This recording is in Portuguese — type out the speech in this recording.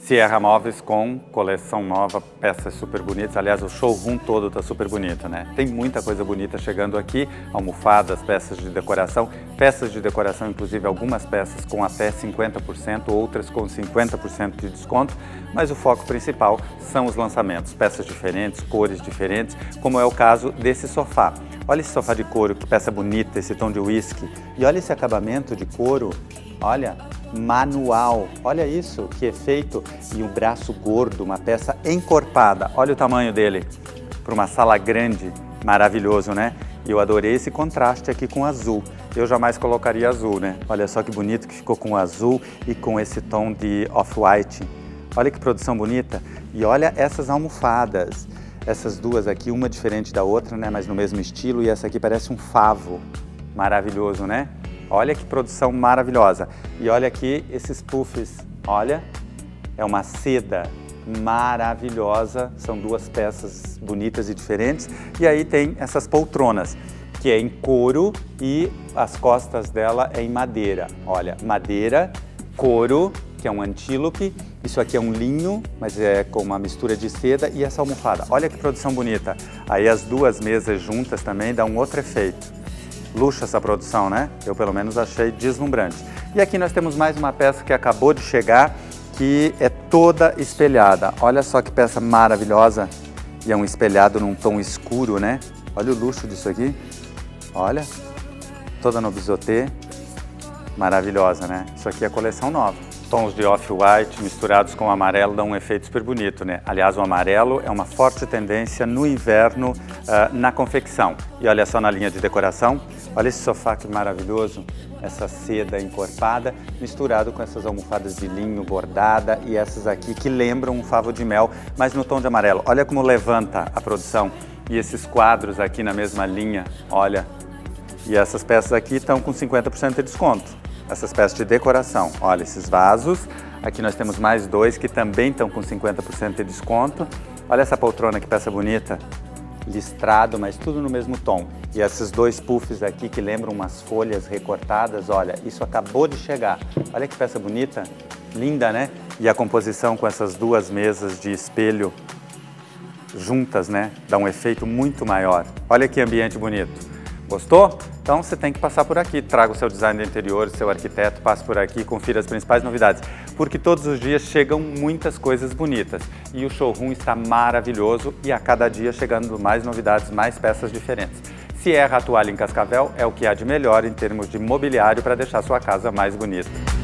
Sierra Móveis com coleção nova, peças super bonitas. Aliás, o showroom todo está super bonito, né? Tem muita coisa bonita chegando aqui, almofadas, peças de decoração, inclusive algumas peças com até 50%, outras com 50% de desconto, mas o foco principal são os lançamentos, peças diferentes, cores diferentes, como é o caso desse sofá. Olha esse sofá de couro, que peça bonita, esse tom de whisky, e olha esse acabamento de couro, olha, manual, olha isso, que efeito, e um braço gordo, uma peça encorpada, olha o tamanho dele, para uma sala grande, maravilhoso, né? E eu adorei esse contraste aqui com azul, eu jamais colocaria azul, né? Olha só que bonito que ficou com o azul e com esse tom de off-white, olha que produção bonita, e olha essas almofadas, essas duas aqui, uma diferente da outra, né? Mas no mesmo estilo, e essa aqui parece um favo, maravilhoso, né? Olha que produção maravilhosa. E olha aqui esses puffs, olha, é uma seda maravilhosa, são duas peças bonitas e diferentes. E aí tem essas poltronas, que é em couro e as costas dela é em madeira. Olha, madeira, couro, que é um antílope, isso aqui é um linho, mas é com uma mistura de seda, e essa almofada. Olha que produção bonita. Aí as duas mesas juntas também dá um outro efeito. Luxo essa produção, né? Eu pelo menos achei deslumbrante. E aqui nós temos mais uma peça que acabou de chegar, que é toda espelhada. Olha só que peça maravilhosa. E é um espelhado num tom escuro, né? Olha o luxo disso aqui. Olha, toda no bisotê. Maravilhosa, né? Isso aqui é a coleção nova. Tons de off-white misturados com amarelo dão um efeito super bonito, né? Aliás, o amarelo é uma forte tendência no inverno na confecção. E olha só na linha de decoração, olha esse sofá que maravilhoso, essa seda encorpada, misturado com essas almofadas de linho bordada e essas aqui que lembram um favo de mel, mas no tom de amarelo. Olha como levanta a produção. E esses quadros aqui na mesma linha, olha. E essas peças aqui estão com 50% de desconto. Essas peças de decoração, olha esses vasos, aqui nós temos mais dois que também estão com 50% de desconto. Olha essa poltrona, que peça bonita, listrado, mas tudo no mesmo tom. E esses dois puffs aqui que lembram umas folhas recortadas, olha, isso acabou de chegar. Olha que peça bonita, linda, né? E a composição com essas duas mesas de espelho juntas, né? Dá um efeito muito maior. Olha que ambiente bonito. Gostou? Então você tem que passar por aqui, traga o seu design de interior, seu arquiteto, passe por aqui, confira as principais novidades, porque todos os dias chegam muitas coisas bonitas e o showroom está maravilhoso e a cada dia chegando mais novidades, mais peças diferentes. Sierra Toalha em Cascavel é o que há de melhor em termos de mobiliário para deixar sua casa mais bonita.